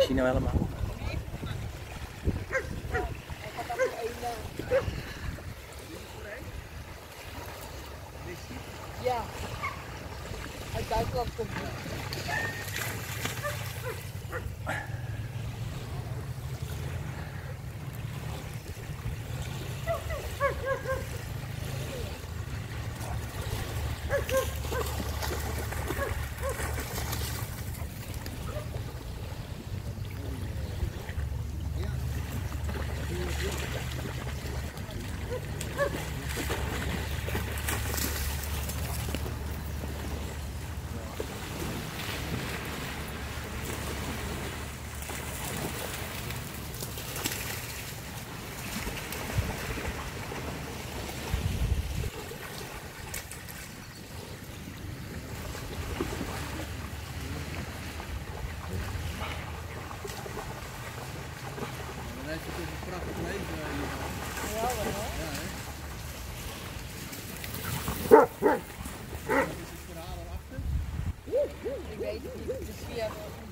hij nou helemaal? Ja, uit buitenkant komt hij. Dat is natuurlijk een prachtig leven. Ja, wel hè? Ja, hè? Wat is het verhaal erachter? Ik weet het niet. Het is via